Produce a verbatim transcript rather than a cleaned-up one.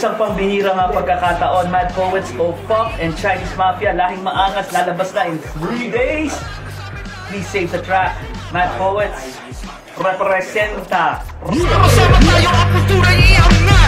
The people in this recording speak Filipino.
isang pambihirang nga pagkakataon. Mad Poets, Owfuck, and Chinese Mafia, lahing maangas, lalabas na in three days. Please save the track. Mad Poets, representa. Sama tayo ang kultura iangat.